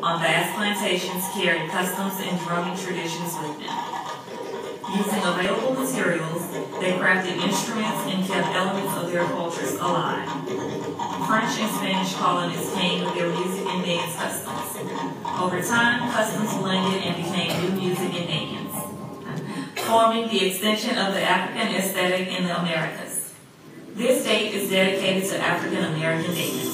on vast plantations carried customs and drumming traditions with them. Using available materials, they crafted instruments and kept elements of their cultures alive. French and Spanish colonists came with their music and dance customs. Over time, customs blended and became new music and dance, forming the extension of the African aesthetic in the Americas. This date is dedicated to African American dance.